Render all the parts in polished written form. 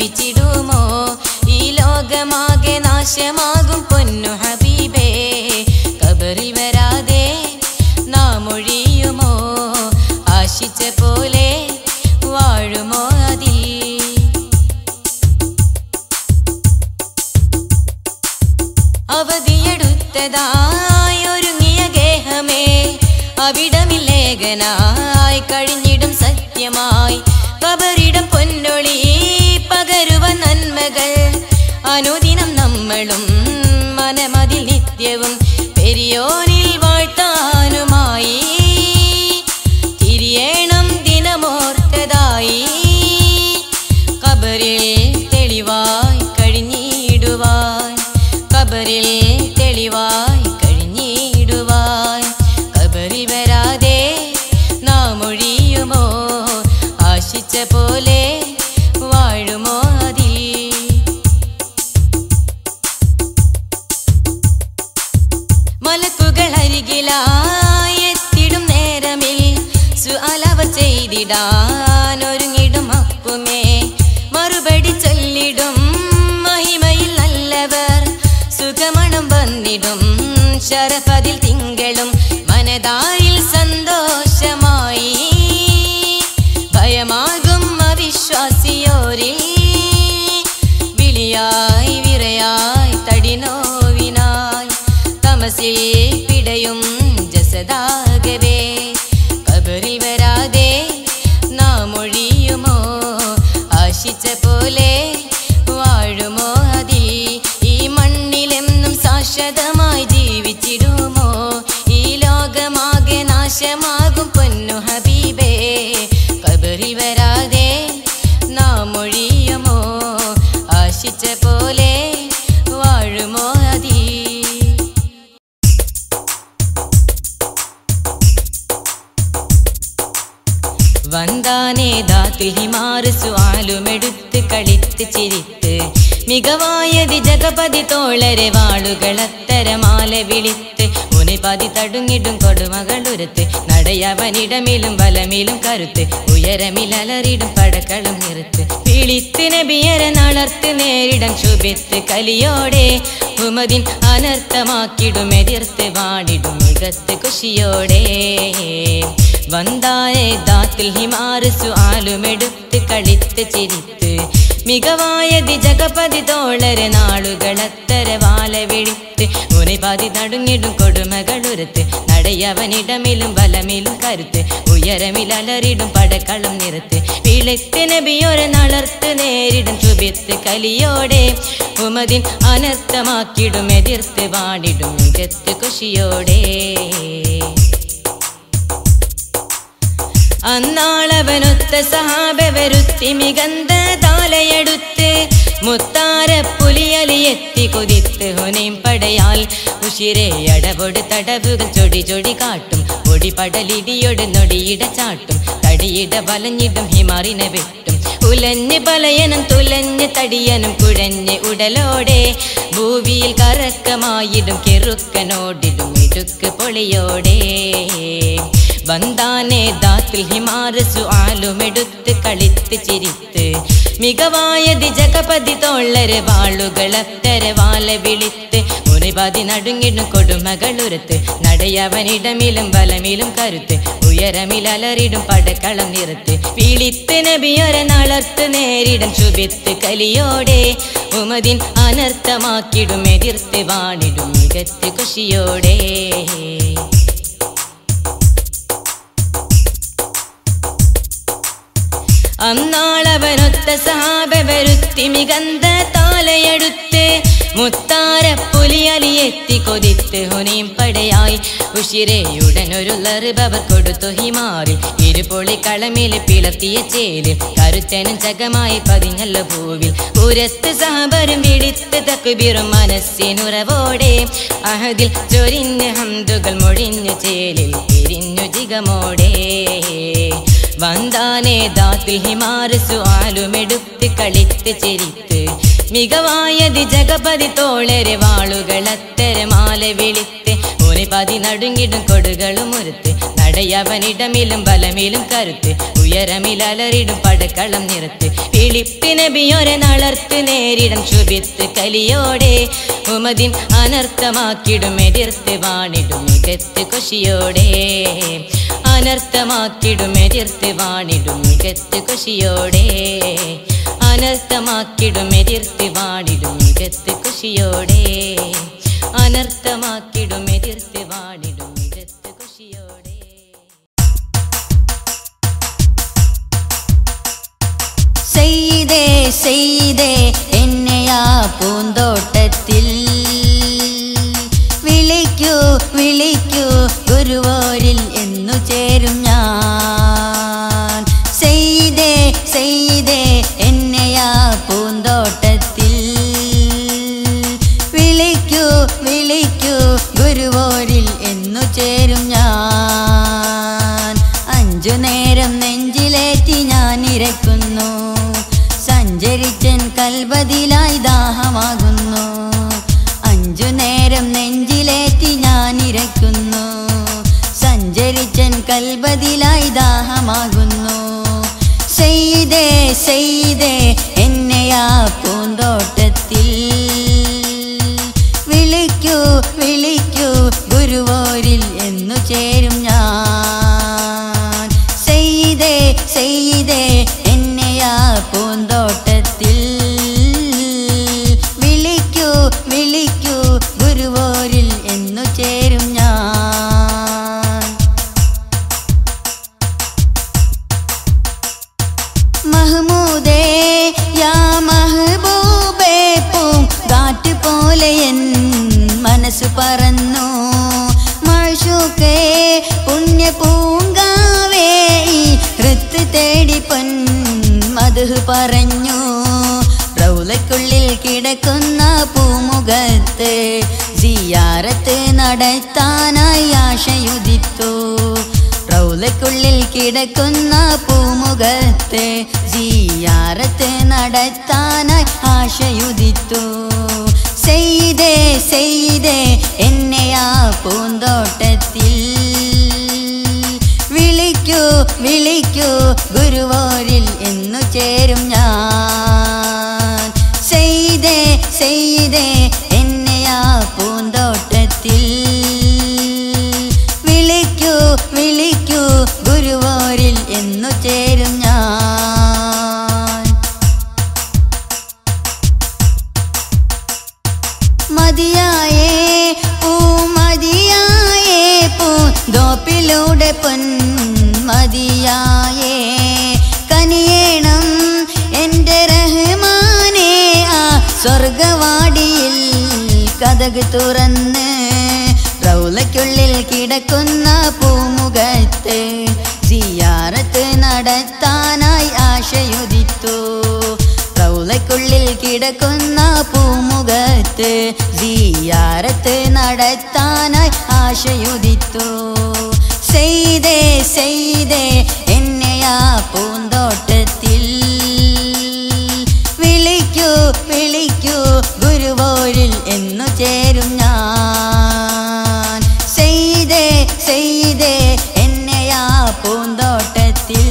ജീവിച്ചിടുമോ ഈ ലോകമാകെ നാശമാകും പൊന്നു ഹബീബേ ഖബറിൽ വരാതെ നാം ഒഴിയുമോ ആശിച്ച പോലെ വാഴുമോ അതിൽ അവധിയെടുത്തതായൊരുങ്ങിയ ഗേഹമേ അവിടമില്ലേഖനായി കഴിഞ്ഞിടും സത്യമായി ഖബറിടം പൊന്നൊളി പകരുവ നന്മകൾ അനുദിനം നമ്മളും മനമതിൽ നിത്യവും പെരിയോനിൽ വാഴ്ത്താനുമായി തിരിയേണം ദിനമോർത്തതായി ഖബറിൽ തെളിവായി കഴിഞ്ഞിടുവാൻ ഖബറിൽ തെളിവായി കഴിഞ്ഞിടുവാൻ ഖബറിൽ വരാതെ നാം ഒഴിയുമോ ആശിച്ച പോലെ വാഴുമോ അതിൽ മലക്കുകൾ അരികിലായി എത്തിടും നേരമിൽ സുഅലവർ ചെയ്തിടാൻ ഒരുങ്ങിടും അപ്പുമേ മറുപടി ചൊല്ലിടും മഹിമയിൽ നല്ലവർ സുഖമണം വന്നിടും ശരഫതിൽ തിങ്കളും മനതാരിൽ സന്തോഷമായി ഭയമാകും അവിശ്വാസിയോരിൽ വിളിയായി വിറയായി തടിനോവിനായി തമസിൽ പിടയും ജസദാകവേ ഖബറിൽ വരാതെ നാം ഒഴിയുമോ ആശിച്ച പോലെ വാഴുമോ അതിൽ ഈ മണ്ണിലെന്നും ശാശ്വതമായി ജീവിച്ചിടുമോ ഈ ലോകമാകെ നാശമാകും പൊന്നു ഹബീബേ ഖബറിൽ വരാതെ നാം ഒഴിയുമോ ആശിച്ച പോലെ വാഴുമോ അതിൽ വന്താനേ ദാത്തിൽ ഹിമാറ് സ്വാലുമെടുത്ത് കളിത്ത് ചിരിത്ത് മികവായതി ജഗപതി തോളരെ വാളുകളത്തരമാല വിളിത്ത് ഉനിപതി തടുങ്ങിടും കൊടുമകളുരത്ത് നടയവനിടമിലും വലമിലും കരുത്ത് ഉയരമിലലറിടും പടക്കളും നിറുത്ത് വിളിത്ത് നബിയരെ നളർത്ത് നേരിടം ശുഭിത്ത് കലിയോടെ ഉമദിൻ അനർത്ഥമാക്കിടും എതിർത്ത് വാടിടും മികത്ത് കുശിയോടെ വന്താനേ ദാത്തിൽ ഹിമാറ് സ്വാലുമെടുത്ത് കളിത്ത് ചിരിത്ത് മികവായതി ജഗപതി തോളരെ നാളുകളത്തര വാല വിളിത്ത് ഉനിപതി നടുങ്ങിടും കൊടുമകളുരത്ത് നടയവനിടമിലും വലമിലും കരുത്ത് ഉയരമിലലറിടും പടക്കളം നിറുത്ത് വിളിത്ത് നബിയൊരെ നളർത്ത് നേരിടും ശുഭിത്ത് കലിയോടെ ഉമദിൻ അനർത്ഥമാക്കിടും എതിർത്ത് വാടിടും മികത്ത് കുശിയോടെ അന്നാളവനൊത്ത സഹാബ വരുത്തി മികന്ത താലയെടുത്ത് മുത്താര പുലിയലിയെത്തി കൊതിത്ത് ഹുനൈം പടയാൽ ഉശിരെ അടവൊട് തടവുകൾ ചൊടി ചൊടി കാട്ടും പൊടി പടലിടിയൊട് നൊടിയിട ചാട്ടും തടിയിട വലഞ്ഞിടും ഹിമാറിനെ വെട്ടും ഉലഞ്ഞ് പലയനും തുലഞ്ഞ് തടിയനും കുഴഞ്ഞ് ഉടലോടെ ഭൂവിയിൽ കറക്കമായിടും കെറുക്കനോടിടും ഇടുക്ക് പൊളിയോടെ വന്താനേ ദാത്തിൽ ഹിമാറ് സ്വാലുമെടുത്ത് കളിത്ത് ചിരിത്ത് മികവായതി ജഗപതി തോളരെ വാളുകളത്തര വാല വിളിത്ത് ഉനിപതി നടുങ്ങിടും കൊടുമകളുരത്ത് നടയവനിടമിലും വലമിലും കരുത്ത് ഉയരമിലലറിടും പടക്കളം നിറുത്ത് വിളിത്ത് നബിയൊരെ നളർത്ത് നേരിടും ശുഭിത്ത് കലിയോടെ ഉമദിൻ അനർത്ഥമാക്കിടും എതിർത്ത് വാണിടും മികത്ത് കുശിയോടെ അന്നാളവനൊത്ത സഹാബ വരുത്തി മികന്ത താലയെടുത്ത് മുത്താര പുലിയലിയെത്തി കൊതിത്ത് ഹുനൈം പടയായി ഉശിരയുടനൊരു ലറുബവർ കൊടുത്തു ഹിമാറിൽ ഇരുപൊളി കളമിൽ പിളർത്തിയ ചേലിൽ കരുത്തനും ചകമായി പതിഞ്ഞല്ല ഭൂവിൽ ഉരത്ത് സഹബരും വിളിത്ത് തക്ബീറും മനസ്സിനുറവോടെ അഹദിൽ ചൊരിഞ്ഞ് ഹംദുകൾ മൊഴിഞ്ഞു ചേലിൽ പിരിഞ്ഞു ജിഗമോടെ വന്താനേ ദാത്തിൽ ഹിമാറ് സ്വാലുമെടുത്ത് കളിത്ത് ചിരിത്ത് മികവായതി ജഗപതി തോളരെ വാളുകളത്തര മാല വിളിത്ത് ഉനിപതി നടുങ്ങിടും കൊടുകളും ഉരുത്ത് പടയവനിടമിലും ബലമിലും കരുത്ത് ഉയരമിലലറിടും പടക്കളം നിറത്ത് വിളിപ്പ് നബിയോരെ നളർത്ത് നേരിടും ശുഭിത്ത് കലിയോടെ ഉമദിൻ അനർത്ഥമാക്കിടും എതിർത്ത് വാണിടും മികത്ത് കൊശിയോടെ അനർത്ഥമാക്കിടും എതിർത്ത് വാണിടും മികത്ത് കൊശിയോടെ അനർത്ഥമാക്കിടും എതിർത്ത് വാണിടും മികത്ത് കൊശിയോടെ അനർത്ഥമാക്കിടും എതിർത്ത് വാണിടും മികത്ത് കൊശിയോടെ സയ്യിദേ സയ്യിദേ എന്നെയാ പൂന്തോട്ടത്തിൽ വിളിക്കൂ വിളിക്കൂ ഗുരുവോരിൽ എന്നു ചേരും ഞാൻ സയ്യിദേ സയ്യിദേ എന്നെയാ പൂന്തോട്ടത്തിൽ വിളിക്കൂ വിളിക്കൂ ഗുരുവോരിൽ എന്നു ചേരും ഞാൻ അഞ്ചു നേരം നെഞ്ചിലേറ്റി ഞാൻ ഇരക്കുന്നു സഞ്ചരിച്ചൻ കൽബതിലായി ദാഹമാകുന്നു അഞ്ചു നേരം നെഞ്ചിലേറ്റി ഞാൻ ഇരക്കുന്നു സഞ്ചരിച്ചൻ കൽബതിലായി ദാഹമാകുന്നു സയ്യിദേ സയ്യിദേ എന്നെയാ പൂന്തോട്ടത്തിൽ വിളിക്കൂ വിളിക്കൂ ഗുരുവോരിൽ എന്നു ചേരും ഞാൻ സയ്യിദേ സയ്യിദേ എന്നെയാ പൂന്തോട്ടത്തിൽ വിളിക്കൂ വിളിക്കൂ ഗുരുവോരിൽ എന്നു ചേരും ഞാൻ മഹ്മൂദേ യാ മഹബൂബേ പൂങ്കാറ്റ് പോലെ എൻ മനസ്സ് പറന്നു മഅ്ശൂഖേ പുണ്യ പൂങ്കാവേ ഹൃത്ത് തേടി പൊൻ മദ്ഹ് പറഞ്ഞു റൗളയ്ക്കുള്ളിൽ കിടക്കുന്ന പൂമുഖത്ത് സിയാറത്ത് നടത്താനായി ആശയുദിത്തു റൗളയ്ക്കുള്ളിൽ കിടക്കുന്ന പൂമുഖത്ത് സിയാറത്ത് നടത്താനായി ആശയുദിത്തു സയ്യിദേ സയ്യിദേ എന്നെയാ പൂന്തോട്ടത്തിൽ വിളിക്കൂ വിളിക്കൂ ഗുരുവോരിൽ എന്നു ചേരും ഞാൻ സയ്യിദേ സയ്യിദേ എന്നെയാ പൂന്തോട്ടത്തിൽ വിളിക്കൂ വിളിക്കൂ ഗുരുവോരിൽ എന്നു ചേരും ഞാൻ മതിയായേ പൂമതിയായേ പൂന്തോപ്പിലൂടെ പൊൻ മതിയായേ കനിയേണം എൻ്റെ റഹ്മാനേ ആ സ്വർഗവാടിയിൽ കതക് തുറന്ന് റൗളയ്ക്കുള്ളിൽ കിടക്കുന്ന പൂമുഖത്ത് സിയാറത്ത് നടത്താനായി ആശയുദിത്തു റൗളയ്ക്കുള്ളിൽ കിടക്കുന്ന പൂമുഖത്ത് സിയാറത്ത് നടത്താനായി ആശയുദിത്തു സയ്യിദേ സയ്യിദേ എന്നെയാ പൂന്തോട്ടത്തിൽ വിളിക്കൂ വിളിക്കൂ ഗുരുവോരിൽ എന്നു ചേരും ഞാൻ സയ്യിദേ സയ്യിദേ എന്നെയാ പൂന്തോട്ടത്തിൽ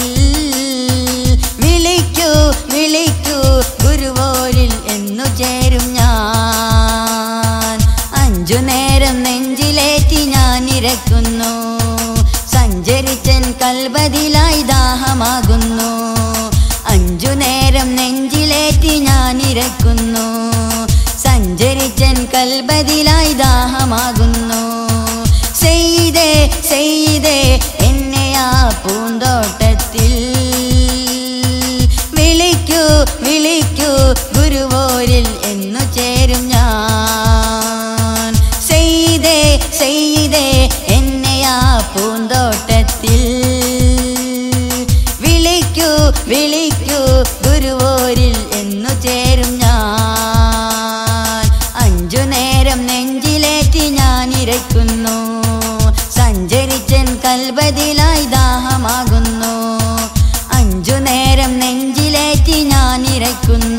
വിളിക്കൂ വിളിക്കൂ ഗുരുവോരിൽ എന്നു ചേരും ഞാൻ അഞ്ചു നേരം നെഞ്ചിലേറ്റി ഞാൻ ഇരക്കുന്നു സഞ്ചരിച്ചൻ കൽബതിലായി ദാഹമാകുന്നു അഞ്ചു നേരം നെഞ്ചിലേറ്റി ഞാൻ ഇരക്കുന്നു സഞ്ചരിച്ചൻ കൽബതിലായി ദാഹമാകുന്നു സയ്യിദേ സയ്യിദേ എന്നെയാ പൂന്തോട്ടത്തിൽ വിളിക്കൂ വിളിക്കൂ ഗുരുവോരിൽ എന്നു ചേരും ഞാൻ സയ്യിദേ സയ്യിദേ എന്നെയാ പൂന്തോട്ടത്തിൽ വിളിക്കൂ വിളിക്കൂ ഗുരുവോരിൽ എന്നു ചേരും ഞാൻ അഞ്ചു നേരം നെഞ്ചിലേറ്റി ഞാൻ ഇരക്കുന്നു സഞ്ചരിച്ചൻ കൽബതിലായി ദാഹമാകുന്നു അഞ്ചു നേരം നെഞ്ചിലേറ്റി ഞാൻ ഇരക്കുന്നു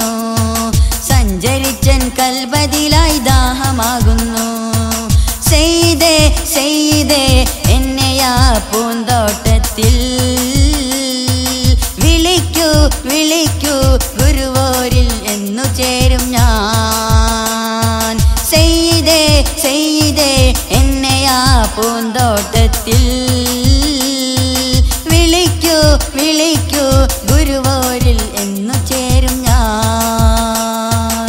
പൂന്തോട്ടത്തിൽ വിളിക്കൂ വിളിക്കൂ ഗുരുവോരിൽ എന്നു ചേരും ഞാൻ സെയ്തേ സെയ്തേ എന്നെയാ പൂന്തോട്ടത്തിൽ വിളിക്കൂ വിളിക്കൂ ഗുരുവോരിൽ എന്നു ചേരും ഞാൻ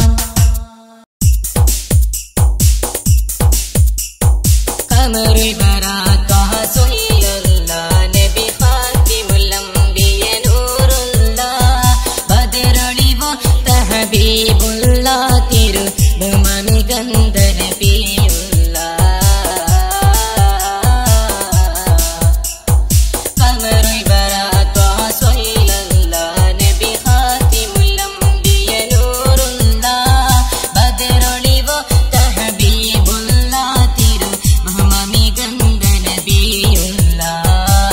കമറുൽ ബറാക സല്ലല്ലാഹു നബി ഖാതിമുൽ അംബിയ നൂറുല്ലാഹ് ബദറുളിവ തഹബീബുല്ലാഹ് തിരു ബഹുമാനി ഗന്ധ നബിയുല്ലാഹ് കമറുൽ ബറാക സല്ലല്ലാഹു നബി ഖാതിമുൽ അംബിയ നൂറുല്ലാഹ് ബദറുളിവ തഹബീബുല്ലാഹ് തിരു ബഹുമാനി ഗന്ധ നബിയുല്ലാഹ്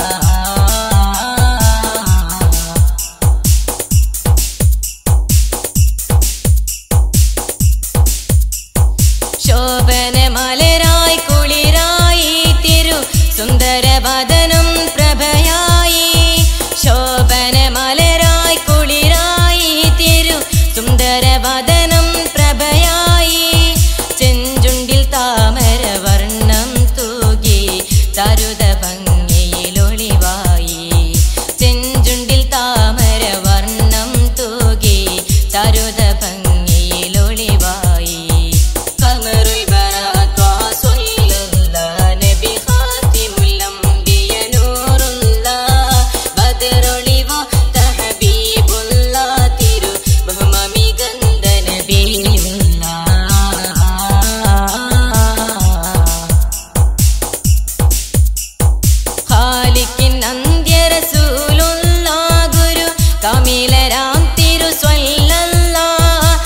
ശോഭന മലരായി കുളിരായി തിരു സുന്ദരവദനം പ്രഭയായി ശോഭന മലരായി കുളിരായി തിരു സുന്ദരവദനം പ്രഭയായി ചെഞ്ചുണ്ടിൽ താമര വർണ്ണം തൂകി തരുത ഭംഗിയിലൊളിവായി ചെഞ്ചുണ്ടിൽ താമര വർണ്ണം തൂകി തരുത ഭംഗിയിലൊളിവായി കമറുൽ ബറാക സല്ലല്ലാഹു നബി ഖാതിമുൽ അംബിയ നൂറുല്ലാഹ് ബദറുളിവ തഹബീബുല്ലാഹ് തിരു ബഹുമാനി ഗന്ധ നബിയുല്ലാഹ് ഖാലിഖിൻ അന്ത്യ റസൂലുള്ളാഹ് ഗുരു കമിലരാം തിരു സ്വല്ലല്ലാഹ്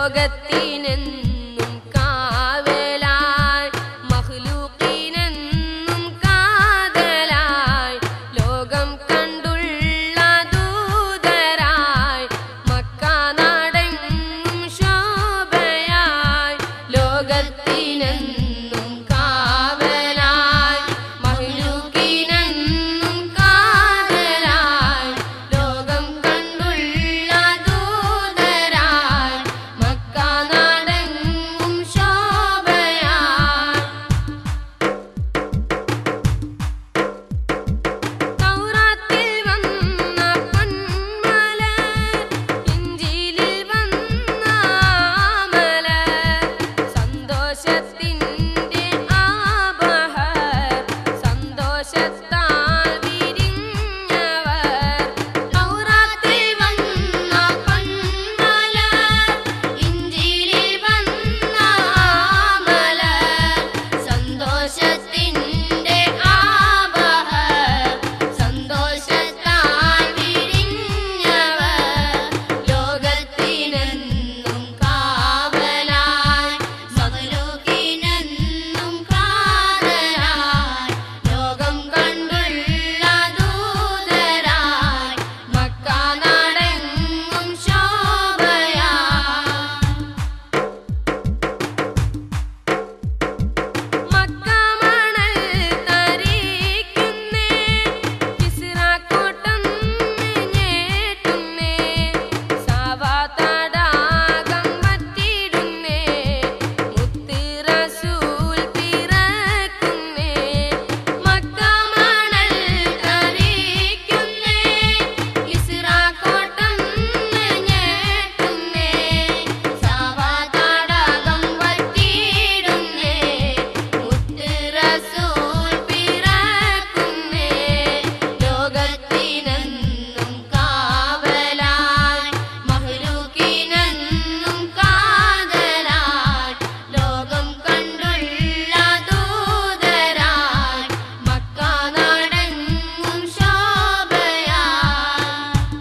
ലോകത്തിനെന്നും കാവലായി മഖ്ലൂഖീനെന്നും കാതലായി ലോകം കണ്ടുള്ള ദൂതരായി മക്ക നാടെങ്ങും ശോഭയായി ലോകത്തിനെന്നും കാവലായി മഖ്ലൂഖീനെന്നും കാതലായി ലോകം കണ്ടുള്ള ദൂതരായി മക്ക നാടെങ്ങും ശോഭയായി തൗറാത്തിൽ വന്ന പൊന്മലർ ഇഞ്ചീലിൽ വന്ന മലർ സന്തോഷത്തിൻ്റെ ആബഹർ സന്തോഷത്താൽ വിരിഞ്ഞവർ തൗറാത്തിൽ വന്ന പൊന്മലർ ഇഞ്ചീലിൽ വന്ന മലർ സന്തോഷത്തിൻ്റെ ആബഹർ സന്തോഷത്താൽ വിരിഞ്ഞവർ ലോകത്തിനെന്നും കാവലായി മഖ്ലൂഖീനെന്നും കാതലായി ലോകം കണ്ടുള്ള ദൂതരായി മക്ക നാടെങ്ങും ശോഭയായി മക്ക മണൽ തരിക്കുന്നേ കിസ്റാക്കോട്ടം ഞേട്ടുന്നേ സാവാ തടാകം വറ്റിടുന്നേ മുത്ത് റസൂൽ പിറക്കുന്നേ മക്ക മണൽ തരിക്കുന്നേ കിസ്റാക്കോട്ടം ഞേട്ടുന്നേ സാവാ തടാകം വറ്റിടുന്നേ മുത്ത് റസൂൽ പിറക്കുന്നേ ലോകത്തിനെന്നും കാവലായി മഖ്ലൂഖീനെന്നും കാതലായി ലോകം കണ്ടുള്ള ദൂതരായി മക്ക നാടെങ്ങും ശോഭയായി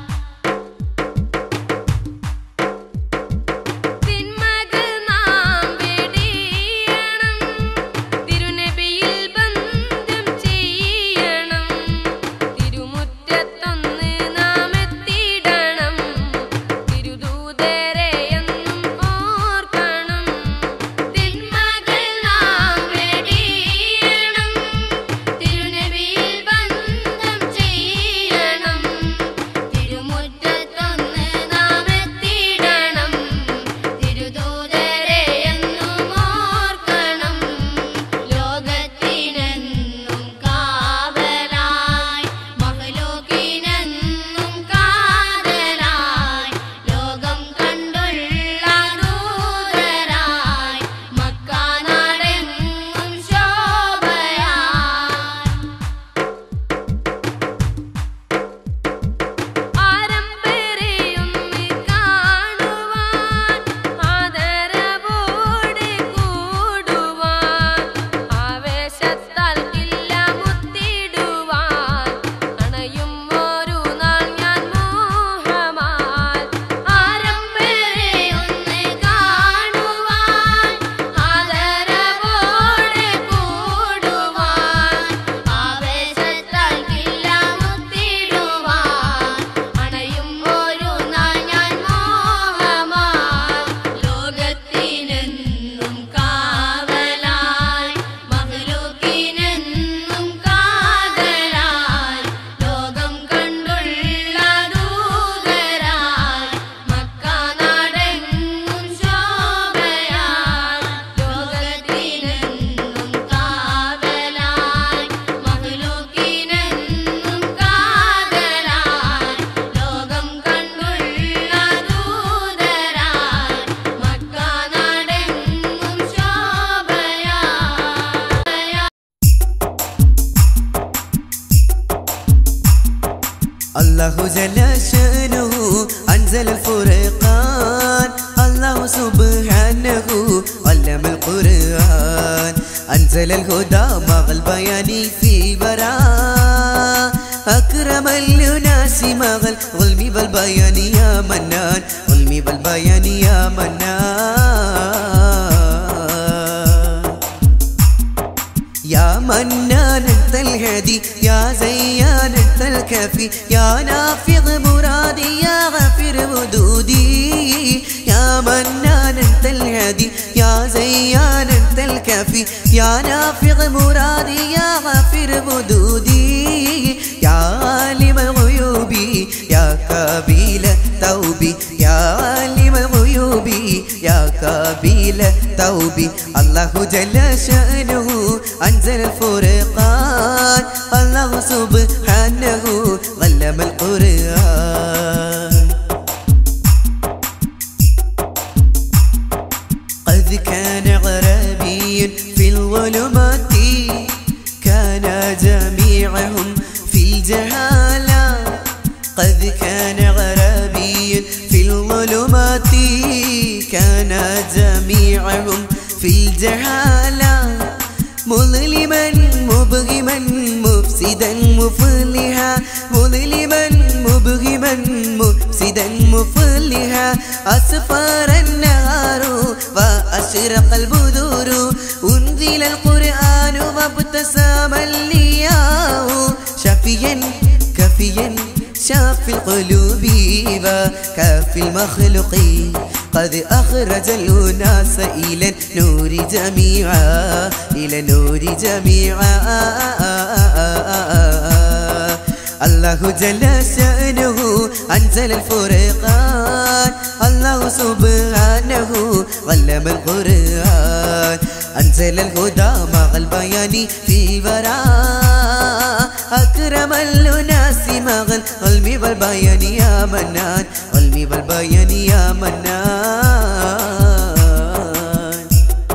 തിന്മകൾ നാം വെടിയണം തിരുനബിയിൽ ബന്ധം ചെയ്യണം തിരുമുറ്റത്തൊന്ന് നാം എത്തിയിടണം തിരുദൂതരെ എന്നും ഓർക്കണം തിന്മകൾ നാം വെടിയണം തിരുനബിയിൽ ബന്ധം ചെയ്യണം തിരുമുറ്റത്തൊന്ന് നാം എത്തിയിടണം തിരുദൂതരെ എന്നും ഓർക്കണം ലോകത്തിനെന്നും കാവലായി മഖ്ലൂഖീനെന്നും കാതലായി ലോകം കണ്ടുള്ള ദൂതരായി മക്ക നാടെങ്ങും ശോഭയായി ആരംഭരെയൊന്ന് കാണുവാൻ ആദരവോടെ കൂടുവാൻ ആവേശത്താൽ കില്ല മുത്തിടുവാൻ അണയും ഒരു നാൾ ഞാൻ മോഹമാൽ ആരംഭരെയൊന്ന് കാണുവാൻ ആദരവോടെ കൂടുവാൻ ആവേശത്താൽ കില്ല മുത്തിടുവാൻ അണയും ഒരു നാൾ ഞാൻ മോഹമാൽ ലോകത്തിനെന്നും കാവലായി മഖ്ലൂഖീനെന്നും കാതലായി ലോകം കണ്ടുള്ള ദൂതരായി മക്ക നാടെങ്ങും ശോഭയായി ലോകത്തിനെന്നും കാവലായി മഖ്ലൂഖീനെന്നും കാതലായി ലോകം കണ്ടുള്ള ദൂതരായി മക്ക നാടെങ്ങും ശോഭയായി الله جل شأنه أنزل الفرقان الله سبحانه علم القرآن أنزل الهدى مع البيان في البراء أكرم الناس مع الظلم والبيان يا منان علمي والبيان يا منان يا منان أنت الهادي يا زيان أنت الكافي يا نافذ مرادي يا غفر ودودي يا منان أنت الهادي يا زيان أنت الكافي يا نافذ مرادي يا غفر ودودي يا عالم الغيوب يا قابل توبي يا عالم الغيوب يا قابل توبي الله جل شأنه أنزل الفرقان الله سبحانه علم القرآن قد كان عربي في الظلمات كان جميعهم في الجهالة قد كان عربي في الظلمات كان جميعهم في الجهالة مظلما مبغما مفسدا مفلها مظلما مبغما مفسدا مفلها أسفر النهار وأشرق البدور أنزل القرآن وابتسم الياء شافيا كافيا شاف القلوب وكاف المخلوقين قد أخرج الأناس إلى النور جميعا إلى النور جميعا الله جل شأنه أنزل الفرقان الله سبحانه علم القرآن أنزل الهدى مع البيان في براء أكرم الناس مع العلم والبيان يا منان علم والبيان يا منان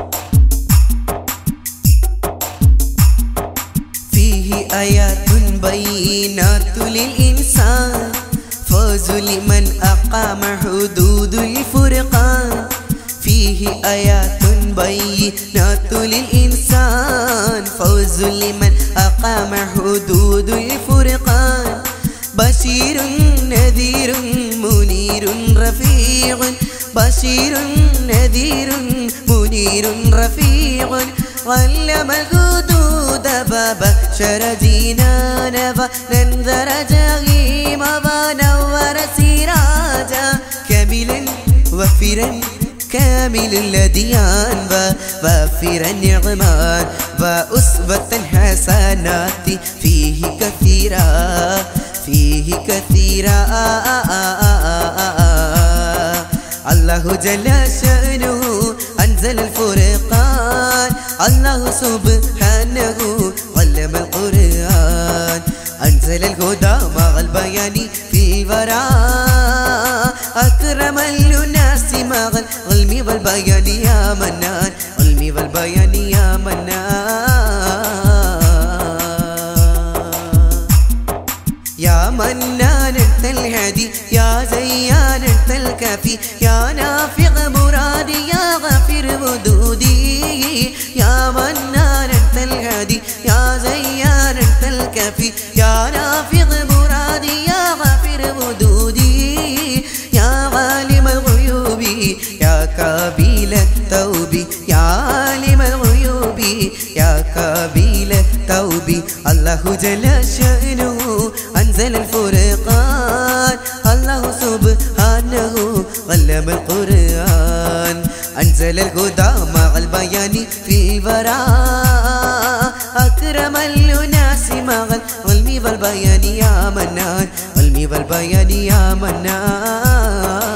فيه آيات بينات للإنسان فوز لمن أقام حدود الفرقان فيه آيات بينات للإنسان فوز لمن أقام حدود الفرقان بشير نذير منير رفيع بشير نذير منير رفيع علم الحدود فبشر جنانا فننذر جحيم ونور سراجا كاملا وفرا كامل الأديان ووافر النعمان وأسوة الحسنات فيه كثيرا فيه كثيرا الله جل شأنه أنزل الفرقان الله سبحانه علم القرآن أنزل الهدى مع البيان في براء أكرم الناس مع العلم والبيان يا منان علم والبيان يا منان يا منان أنت الهادي يا زيان أنت الكافي يا نافذ مرادي يا غفر ودودي يا منان أنت الهادي يا زيان أنت الكافي يا نافذ مرادي يا غفر ودودي يا عالم الغيوب يا قابل التوب يا عالم الغيوب يا قابل التوب الله جل شأنه أنزل الفرقان الله سبحانه علم القرآن أنزل الهدى مع البيان في براء أكرم الناس مع العلم والبيان يا منان علم والبيان يا منان